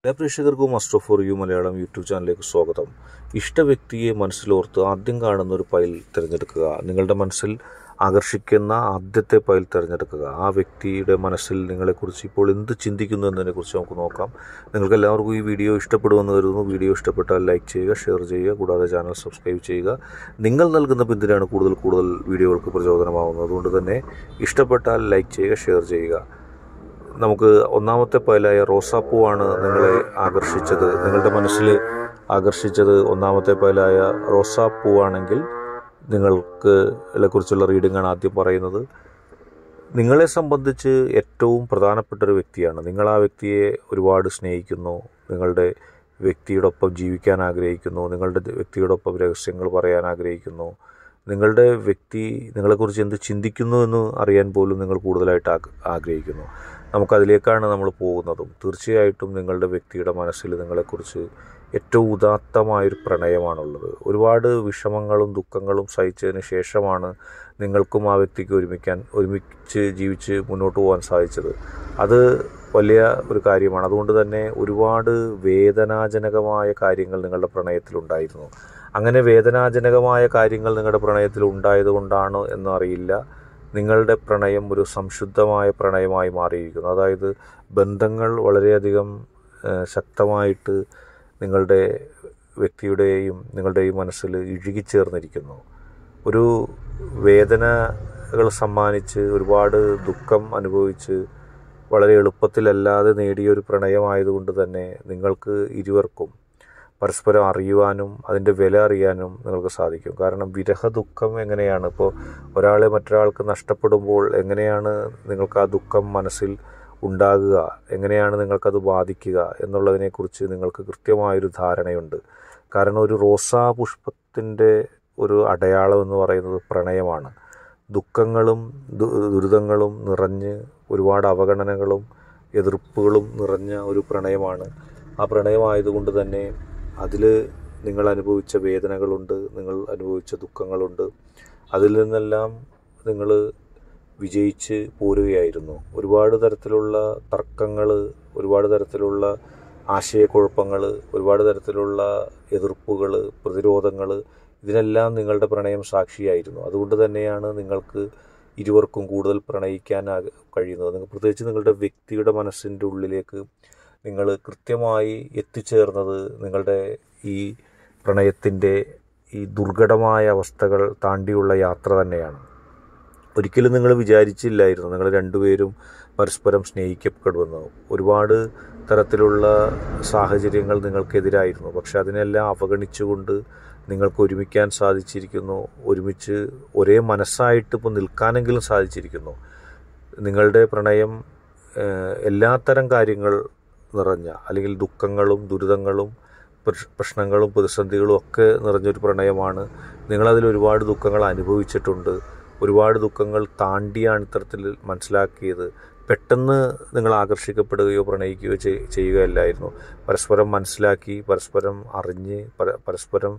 എല്ലാ പ്രേക്ഷകർക്കും master for you Malayalam YouTube ചാനലിലേക്ക് സ്വാഗതം. ഇഷ്ട വ്യക്തിയെ മനസ്സിലോർത്ത് ആദ്യം കാണുന്ന ഒരു ഫയൽ തിരഞ്ഞെടുക്കുക. നിങ്ങളുടെ മനസ്സിൽ ആകർഷിക്കുന്ന ആദ്യത്തെ ഫയൽ തിരഞ്ഞെടുക്കുക. ആ വ്യക്തിയുടെ മനസ്സിൽ നിങ്ങളെക്കുറിച്ച് ഇപ്പോൾ എന്ത് ചിന്തിക്കുന്നു എന്നതിനെക്കുറിച്ച് നമുക്ക് നോക്കാം. നിങ്ങൾക്ക് എല്ലാവർക്കും ഈ വീഡിയോ ഇഷ്ടപ്പെടുമെന്ന് കരുതുന്നു. വീഡിയോ ഇഷ്ടപ്പെട്ടാൽ ലൈക്ക് ചെയ്യുക, ഷെയർ ചെയ്യുക, കൂടാതെ ചാനൽ സബ്സ്ക്രൈബ് ചെയ്യുക. നിങ്ങൾ നൽകുന്ന പിന്തുണയാണ് കൂടുതൽ വീഡിയോകൾക്ക് പ്രചോദനമാകുന്നത്. അതുകൊണ്ട് തന്നെ ഇഷ്ടപ്പെട്ടാൽ ലൈക്ക് ചെയ്യുക, ഷെയർ ചെയ്യുക. നമുക്ക് ഒന്നാമത്തെ ഫയലായ റോസാപ്പൂവാണ് നിങ്ങളെ ആകർഷിച്ചത്. നിങ്ങളുടെ മനസ്സിൽ ആകർഷിച്ചത് ഒന്നാമത്തെ ഫയലായ റോസാപ്പൂവാണെങ്കിൽ നിങ്ങൾക്ക് കുറിച്ചുള്ള റീഡിംഗാണ് ആദ്യം പറയുന്നത്. നിങ്ങളെ സംബന്ധിച്ച് ഏറ്റവും പ്രധാനപ്പെട്ട ഒരു വ്യക്തിയാണ്. നിങ്ങൾ ആ വ്യക്തിയെ ഒരുപാട് സ്നേഹിക്കുന്നു. നിങ്ങളുടെ വ്യക്തിയോടൊപ്പം ജീവിക്കാൻ ആഗ്രഹിക്കുന്നു. നിങ്ങളുടെ വ്യക്തിയോടൊപ്പം രഹസ്യങ്ങൾ പറയാൻ ആഗ്രഹിക്കുന്നു. നിങ്ങളുടെ വ്യക്തി നിങ്ങളെക്കുറിച്ച് എന്ത് ചിന്തിക്കുന്നു എന്ന് അറിയാൻ പോലും നിങ്ങൾ കൂടുതലായിട്ട് ആഗ്രഹിക്കുന്നു. നമുക്കതിലേക്കാണ് നമ്മൾ പോകുന്നതും. തീർച്ചയായിട്ടും നിങ്ങളുടെ വ്യക്തിയുടെ മനസ്സിൽ നിങ്ങളെക്കുറിച്ച് ഏറ്റവും ഉദാത്തമായൊരു പ്രണയമാണുള്ളത്. ഒരുപാട് വിഷമങ്ങളും ദുഃഖങ്ങളും സഹിച്ചതിന് ശേഷമാണ് നിങ്ങൾക്കും ആ വ്യക്തിക്ക് ഒരുമിച്ച് ജീവിച്ച് മുന്നോട്ട് പോകാൻ സാധിച്ചത്. അത് വലിയ ഒരു കാര്യമാണ്. അതുകൊണ്ട് തന്നെ ഒരുപാട് വേദനാജനകമായ കാര്യങ്ങൾ നിങ്ങളുടെ പ്രണയത്തിലുണ്ടായിരുന്നു. അങ്ങനെ വേദനാജനകമായ കാര്യങ്ങൾ നിങ്ങളുടെ പ്രണയത്തിൽ ഉണ്ടായതുകൊണ്ടാണോ എന്നറിയില്ല, നിങ്ങളുടെ പ്രണയം ഒരു സംശുദ്ധമായ പ്രണയമായി മാറിയിരിക്കുന്നു. അതായത് ബന്ധങ്ങൾ വളരെയധികം ശക്തമായിട്ട് നിങ്ങളുടെ വ്യക്തിയുടെയും നിങ്ങളുടെയും മനസ്സിൽ ഇഴുകിച്ചേർന്നിരിക്കുന്നു. ഒരു വേദനകൾ സമ്മാനിച്ച് ഒരുപാട് ദുഃഖം അനുഭവിച്ച് വളരെ എളുപ്പത്തിലല്ലാതെ നേടിയൊരു പ്രണയമായതുകൊണ്ട് തന്നെ നിങ്ങൾക്ക് ഇരുവർക്കും പരസ്പരം അറിയുവാനും അതിൻ്റെ വില അറിയാനും നിങ്ങൾക്ക് സാധിക്കും. കാരണം വിരഹ ദുഃഖം എങ്ങനെയാണ്, ഇപ്പോൾ ഒരാളെ മറ്റൊരാൾക്ക് നഷ്ടപ്പെടുമ്പോൾ എങ്ങനെയാണ് നിങ്ങൾക്ക് ആ ദുഃഖം മനസ്സിൽ ഉണ്ടാകുക, എങ്ങനെയാണ് നിങ്ങൾക്കത് ബാധിക്കുക എന്നുള്ളതിനെക്കുറിച്ച് നിങ്ങൾക്ക് കൃത്യമായൊരു ധാരണയുണ്ട്. കാരണം ഒരു റോസാ പുഷ്പത്തിൻ്റെ ഒരു അടയാളം എന്ന് പറയുന്നത് പ്രണയമാണ്. ദുഃഖങ്ങളും ദുരിതങ്ങളും നിറഞ്ഞ് ഒരുപാട് അവഗണനകളും എതിർപ്പുകളും നിറഞ്ഞ ഒരു പ്രണയമാണ്. ആ പ്രണയമായതുകൊണ്ട് തന്നെ അതിൽ നിങ്ങൾ അനുഭവിച്ച വേദനകളുണ്ട്, നിങ്ങൾ അനുഭവിച്ച ദുഃഖങ്ങളുണ്ട്. അതിൽ നിന്നെല്ലാം നിങ്ങൾ വിജയിച്ച് പോരുകയായിരുന്നു. ഒരുപാട് തരത്തിലുള്ള തർക്കങ്ങൾ, ഒരുപാട് തരത്തിലുള്ള ആശയക്കുഴപ്പങ്ങൾ, ഒരുപാട് തരത്തിലുള്ള എതിർപ്പുകൾ, പ്രതിരോധങ്ങൾ, ഇതിനെല്ലാം നിങ്ങളുടെ പ്രണയം സാക്ഷിയായിരുന്നു. അതുകൊണ്ട് തന്നെയാണ് നിങ്ങൾക്ക് ഇരുവർക്കും കൂടുതൽ പ്രണയിക്കാൻ കഴിയുന്നത്. പ്രത്യേകിച്ച് നിങ്ങളുടെ വ്യക്തിയുടെ മനസ്സിൻ്റെ ഉള്ളിലേക്ക് നിങ്ങൾ കൃത്യമായി എത്തിച്ചേർന്നത് നിങ്ങളുടെ ഈ പ്രണയത്തിൻ്റെ ഈ ദുർഘടമായ അവസ്ഥകൾ താണ്ടിയുള്ള യാത്ര തന്നെയാണ്. ഒരിക്കലും നിങ്ങൾ വിചാരിച്ചില്ലായിരുന്നു നിങ്ങൾ രണ്ടുപേരും പരസ്പരം സ്നേഹിക്കപ്പെടുമെന്ന്. ഒരുപാട് തരത്തിലുള്ള സാഹചര്യങ്ങൾ നിങ്ങൾക്കെതിരായിരുന്നു. പക്ഷെ അതിനെല്ലാം അവഗണിച്ചുകൊണ്ട് നിങ്ങൾക്ക് ഒരുമിക്കാൻ സാധിച്ചിരിക്കുന്നു. ഒരുമിച്ച് ഒരേ മനസ്സായിട്ട് ഇപ്പോൾ നിൽക്കാനെങ്കിലും സാധിച്ചിരിക്കുന്നു. നിങ്ങളുടെ പ്രണയം എല്ലാത്തരം കാര്യങ്ങൾ നിറഞ്ഞ, അല്ലെങ്കിൽ ദുഃഖങ്ങളും ദുരിതങ്ങളും പ്രശ്നങ്ങളും പ്രതിസന്ധികളും ഒക്കെ നിറഞ്ഞൊരു പ്രണയമാണ്. നിങ്ങളതിൽ ഒരുപാട് ദുഃഖങ്ങൾ അനുഭവിച്ചിട്ടുണ്ട്. ഒരുപാട് ദുഃഖങ്ങൾ താണ്ടിയാണ് ഇത്തരത്തിൽ മനസ്സിലാക്കിയത്. പെട്ടെന്ന് നിങ്ങൾ ആകർഷിക്കപ്പെടുകയോ പ്രണയിക്കുകയോ ചെയ്യുകയല്ലായിരുന്നു. പരസ്പരം മനസ്സിലാക്കി, പരസ്പരം അറിഞ്ഞ്, പരസ്പരം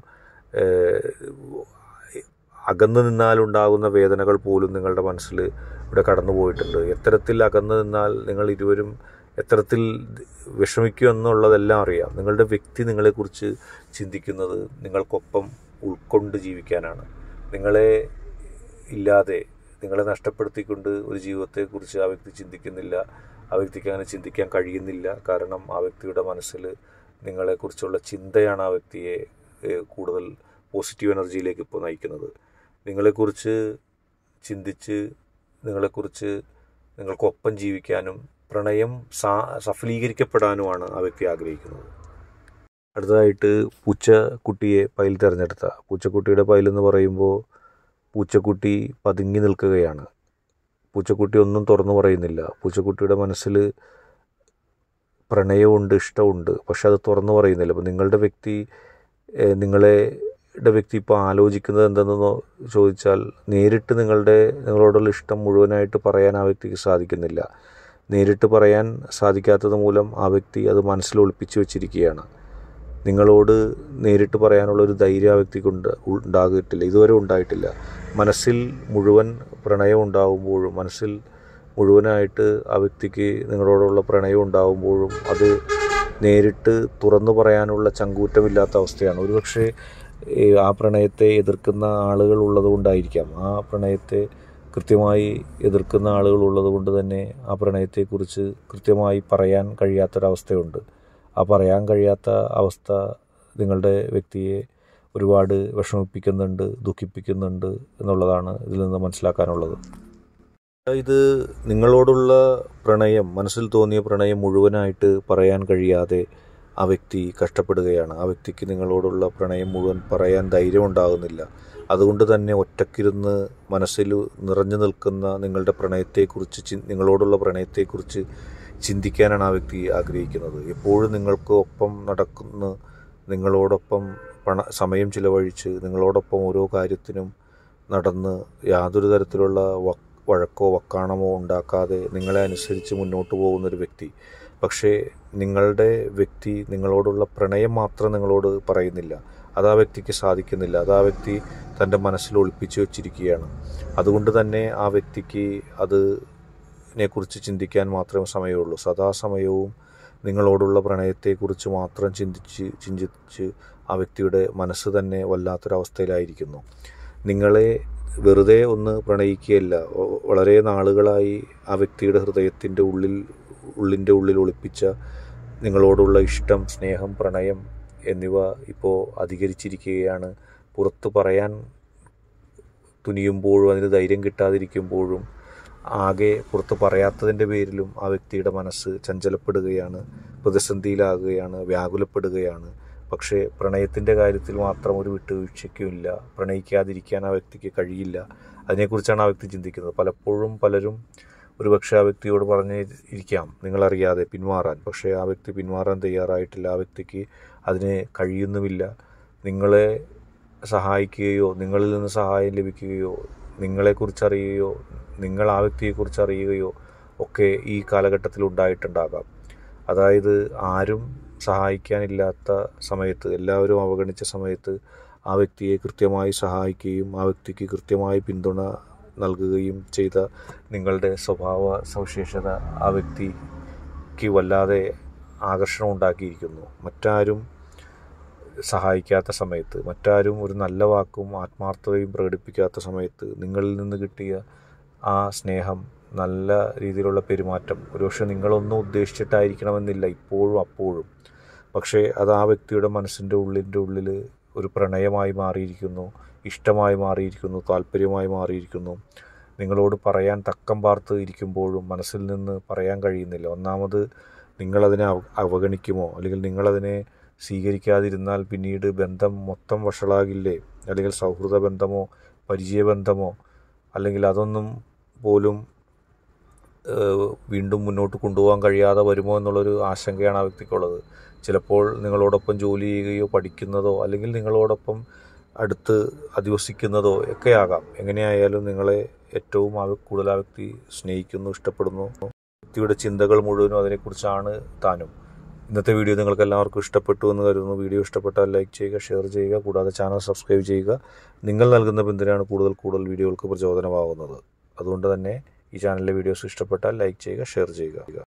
അകന്നു നിന്നാലുണ്ടാകുന്ന വേദനകൾ പോലും നിങ്ങളുടെ മനസ്സിൽ ഇവിടെ കടന്നു പോയിട്ടുണ്ട്. എത്തരത്തിൽ അകന്നു നിന്നാൽ നിങ്ങൾ ഇരുവരും എത്തരത്തിൽ വിഷമിക്കും എന്നുള്ളതെല്ലാം അറിയാം. നിങ്ങളുടെ വ്യക്തി നിങ്ങളെക്കുറിച്ച് ചിന്തിക്കുന്നത് നിങ്ങൾക്കൊപ്പം ഉൾക്കൊണ്ട് ജീവിക്കാനാണ്. നിങ്ങളെ ഇല്ലാതെ, നിങ്ങളെ നഷ്ടപ്പെടുത്തിക്കൊണ്ട് ഒരു ജീവിതത്തെക്കുറിച്ച് ആ വ്യക്തി ചിന്തിക്കുന്നില്ല. ആ വ്യക്തിക്ക് അങ്ങനെ ചിന്തിക്കാൻ കഴിയുന്നില്ല. കാരണം ആ വ്യക്തിയുടെ മനസ്സിൽ നിങ്ങളെക്കുറിച്ചുള്ള ചിന്തയാണ് ആ വ്യക്തിയെ കൂടുതൽ പോസിറ്റീവ് എനർജിയിലേക്ക് ഇപ്പോൾ നയിക്കുന്നത്. നിങ്ങളെക്കുറിച്ച് ചിന്തിച്ച് നിങ്ങൾക്കൊപ്പം ജീവിക്കാനും പ്രണയം സഫലീകരിക്കപ്പെടാനുമാണ് ആ വ്യക്തി ആഗ്രഹിക്കുന്നത്. അടുത്തതായിട്ട് പൂച്ചക്കുട്ടിയെ പൈൽ തിരഞ്ഞെടുത്ത. പൂച്ചക്കുട്ടിയുടെ പൈൽ എന്ന് പറയുമ്പോൾ പൂച്ചക്കുട്ടി പതുങ്ങി നിൽക്കുകയാണ്. പൂച്ചക്കുട്ടി ഒന്നും തുറന്നു പറയുന്നില്ല. പൂച്ചക്കുട്ടിയുടെ മനസ്സിൽ പ്രണയമുണ്ട്, ഇഷ്ടമുണ്ട്, പക്ഷെ അത് തുറന്നു പറയുന്നില്ല. അപ്പോൾ നിങ്ങളുടെ വ്യക്തി ഇപ്പോൾ ആലോചിക്കുന്നത് എന്തെന്ന് ചോദിച്ചാൽ, നേരിട്ട് നിങ്ങളോടുള്ള ഇഷ്ടം മുഴുവനായിട്ട് പറയാൻ ആ വ്യക്തിക്ക് സാധിക്കുന്നില്ല. നേരിട്ട് പറയാൻ സാധിക്കാത്തത് മൂലം ആ വ്യക്തി അത് മനസ്സിൽ ഒളിപ്പിച്ചു വെച്ചിരിക്കുകയാണ്. നിങ്ങളോട് നേരിട്ട് പറയാനുള്ളൊരു ധൈര്യം ആ വ്യക്തിക്ക് ഉണ്ടാകിട്ടില്ല, ഇതുവരെ ഉണ്ടായിട്ടില്ല. മനസ്സിൽ മുഴുവൻ പ്രണയം ഉണ്ടാകുമ്പോഴും, മനസ്സിൽ മുഴുവനായിട്ട് ആ വ്യക്തിക്ക് നിങ്ങളോടുള്ള പ്രണയം ഉണ്ടാകുമ്പോഴും അത് നേരിട്ട് തുറന്നു പറയാനുള്ള ചങ്കൂറ്റമില്ലാത്ത അവസ്ഥയാണ്. ഒരുപക്ഷെ ആ പ്രണയത്തെ എതിർക്കുന്ന ആളുകൾ ഉള്ളതുകൊണ്ടായിരിക്കാം, ആ പ്രണയത്തെ കൃത്യമായി എതിർക്കുന്ന ആളുകൾ ഉള്ളത് കൊണ്ട് തന്നെ ആ പ്രണയത്തെക്കുറിച്ച് കൃത്യമായി പറയാൻ കഴിയാത്തൊരവസ്ഥയുണ്ട്. ആ പറയാൻ കഴിയാത്ത അവസ്ഥ നിങ്ങളുടെ വ്യക്തിയെ ഒരുപാട് വിഷമിപ്പിക്കുന്നുണ്ട്, ദുഃഖിപ്പിക്കുന്നുണ്ട് എന്നുള്ളതാണ് ഇതിൽ നിന്ന് മനസ്സിലാക്കാനുള്ളത്. ഇത് നിങ്ങളോടുള്ള പ്രണയം, മനസ്സിൽ തോന്നിയ പ്രണയം മുഴുവനായിട്ട് പറയാൻ കഴിയാതെ ആ വ്യക്തി കഷ്ടപ്പെടുകയാണ്. ആ വ്യക്തിക്ക് നിങ്ങളോടുള്ള പ്രണയം മുഴുവൻ പറയാൻ ധൈര്യമുണ്ടാകുന്നില്ല. അതുകൊണ്ട് തന്നെ ഒറ്റക്കിരുന്ന് മനസ്സിൽ നിറഞ്ഞു നിൽക്കുന്ന നിങ്ങളുടെ പ്രണയത്തെക്കുറിച്ച്, നിങ്ങളോടുള്ള പ്രണയത്തെക്കുറിച്ച് ചിന്തിക്കാനാണ് ആ വ്യക്തി ആഗ്രഹിക്കുന്നത്. എപ്പോഴും നിങ്ങൾക്ക് ഒപ്പം നടക്കുന്ന, നിങ്ങളോടൊപ്പം സമയം ചിലവഴിച്ച് നിങ്ങളോടൊപ്പം ഓരോ കാര്യത്തിനും നടന്ന് യാതൊരു തരത്തിലുള്ള വഴക്കോ വക്കാണമോ ഉണ്ടാക്കാതെ നിങ്ങളെ അനുസരിച്ച് മുന്നോട്ട് പോകുന്നൊരു വ്യക്തി. പക്ഷേ നിങ്ങളുടെ വ്യക്തി നിങ്ങളോടുള്ള പ്രണയം മാത്രം നിങ്ങളോട് പറയുന്നില്ല. അത് ആ വ്യക്തിക്ക് സാധിക്കുന്നില്ല. അത് ആ വ്യക്തി തൻ്റെ മനസ്സിൽ ഒളിപ്പിച്ചു വച്ചിരിക്കുകയാണ്. അതുകൊണ്ട് തന്നെ ആ വ്യക്തിക്ക് അതിനെക്കുറിച്ച് ചിന്തിക്കാൻ മാത്രമേ സമയമുള്ളൂ. സദാസമയവും നിങ്ങളോടുള്ള പ്രണയത്തെക്കുറിച്ച് മാത്രം ചിന്തിച്ച് ആ വ്യക്തിയുടെ മനസ്സ് തന്നെ വല്ലാത്തൊരവസ്ഥയിലായിരിക്കുന്നു. നിങ്ങളെ വെറുതെ ഒന്ന് പ്രണയിക്കുകയല്ല, വളരെ നാളുകളായി ആ വ്യക്തിയുടെ ഹൃദയത്തിൻ്റെ ഉള്ളിൽ ഒളിപ്പിച്ച നിങ്ങളോടുള്ള ഇഷ്ടം, സ്നേഹം, പ്രണയം എന്നിവ ഇപ്പോൾ അധികരിച്ചിരിക്കുകയാണ്. പുറത്ത് പറയാൻ തുനിയുമ്പോഴും അതിന് ധൈര്യം കിട്ടാതിരിക്കുമ്പോഴും ആകെ പുറത്ത് പറയാത്തതിൻ്റെ പേരിലും ആ വ്യക്തിയുടെ മനസ്സ് ചഞ്ചലപ്പെടുകയാണ്, പ്രതിസന്ധിയിലാകുകയാണ്, വ്യാകുലപ്പെടുകയാണ്. പക്ഷേ പ്രണയത്തിൻ്റെ കാര്യത്തിൽ മാത്രം ഒരു വിട്ടുവീഴ്ചയ്ക്കുമില്ല. പ്രണയിക്കാതിരിക്കാൻ ആ വ്യക്തിക്ക് കഴിയില്ല. അതിനെക്കുറിച്ചാണ് ആ വ്യക്തി ചിന്തിക്കുന്നത്. പലപ്പോഴും പലരും ഒരുപക്ഷെ ആ വ്യക്തിയോട് പറഞ്ഞിരിക്കാം നിങ്ങളറിയാതെ പിന്മാറാൻ. പക്ഷേ ആ വ്യക്തി പിന്മാറാൻ തയ്യാറായിട്ടില്ല. ആ വ്യക്തിക്ക് അതിന് കഴിയുന്നുമില്ല. നിങ്ങളെ സഹായിക്കുകയോ നിങ്ങളിൽ നിന്ന് സഹായം ലഭിക്കുകയോ നിങ്ങളെക്കുറിച്ച് അറിയുകയോ നിങ്ങൾ ആ വ്യക്തിയെക്കുറിച്ച് അറിയുകയോ ഒക്കെ ഈ കാലഘട്ടത്തിൽ ഉണ്ടായിട്ടുണ്ടാകാം. അതായത് ആരും സഹായിക്കാനില്ലാത്ത സമയത്ത്, എല്ലാവരും അവഗണിച്ച സമയത്ത് ആ വ്യക്തിയെ കൃത്യമായി സഹായിക്കുകയും ആ വ്യക്തിക്ക് കൃത്യമായി പിന്തുണ നൽകുകയും ചെയ്ത നിങ്ങളുടെ സ്വഭാവ സവിശേഷത ആ വ്യക്തിക്ക് വല്ലാതെ ആകർഷണം ഉണ്ടാക്കിയിരിക്കുന്നു. മറ്റാരും സഹായിക്കാത്ത സമയത്ത്, മറ്റാരും ഒരു നല്ല വാക്കും ആത്മാർത്ഥതയും പ്രകടിപ്പിക്കാത്ത സമയത്ത് നിങ്ങളിൽ നിന്ന് കിട്ടിയ ആ സ്നേഹം, നല്ല രീതിയിലുള്ള പെരുമാറ്റം, ഒരുപക്ഷെ നിങ്ങളൊന്നും ഉദ്ദേശിച്ചിട്ടായിരിക്കണമെന്നില്ല ഇപ്പോഴും അപ്പോഴും, പക്ഷേ അത് ആ വ്യക്തിയുടെ മനസ്സിൻ്റെ ഉള്ളിൽ ഒരു പ്രണയമായി മാറിയിരിക്കുന്നു, ഇഷ്ടമായി മാറിയിരിക്കുന്നു, താല്പര്യമായി മാറിയിരിക്കുന്നു. നിങ്ങളോട് പറയാൻ തക്കം പാർത്ത് ഇരിക്കുമ്പോഴും മനസ്സിൽ നിന്ന് പറയാൻ കഴിയുന്നില്ല. ഒന്നാമത് നിങ്ങളതിനെ അവഗണിക്കുമോ, അല്ലെങ്കിൽ നിങ്ങളതിനെ സ്വീകരിക്കാതിരുന്നാൽ പിന്നീട് ബന്ധം മൊത്തം വഷളാകില്ലേ, അല്ലെങ്കിൽ സൗഹൃദ ബന്ധമോ പരിചയബന്ധമോ അല്ലെങ്കിൽ അതൊന്നും പോലും വീണ്ടും മുന്നോട്ട് കൊണ്ടുപോകാൻ കഴിയാതെ വരുമോ എന്നുള്ളൊരു ആശങ്കയാണ് ആ വ്യക്തിക്കുള്ളത്. ചിലപ്പോൾ നിങ്ങളോടൊപ്പം ജോലി ചെയ്യുകയോ പഠിക്കുന്നതോ അല്ലെങ്കിൽ നിങ്ങളോടൊപ്പം അടുത്ത് അധിവസിക്കുന്നതോ ഒക്കെ ആകാം. എങ്ങനെയായാലും നിങ്ങളെ ഏറ്റവും കൂടുതൽ ആ വ്യക്തി സ്നേഹിക്കുന്നു, ഇഷ്ടപ്പെടുന്നു. വ്യക്തിയുടെ ചിന്തകൾ മുഴുവനും അതിനെക്കുറിച്ചാണ് താനും. ഇന്നത്തെ വീഡിയോ നിങ്ങൾക്ക് എല്ലാവർക്കും ഇഷ്ടപ്പെട്ടു എന്ന് കരുതുന്നു. വീഡിയോ ഇഷ്ടപ്പെട്ടാൽ ലൈക്ക് ചെയ്യുക, ഷെയർ ചെയ്യുക, കൂടാതെ ചാനൽ സബ്സ്ക്രൈബ് ചെയ്യുക. നിങ്ങൾ നൽകുന്ന പിന്തുണയാണ് കൂടുതൽ വീഡിയോകൾക്ക് പ്രചോദനമാകുന്നത്. അതുകൊണ്ട് തന്നെ ഈ ചാനലിലെ വീഡിയോസ് ഇഷ്ടപ്പെട്ടാൽ ലൈക്ക് ചെയ്യുക, ഷെയർ ചെയ്യുക.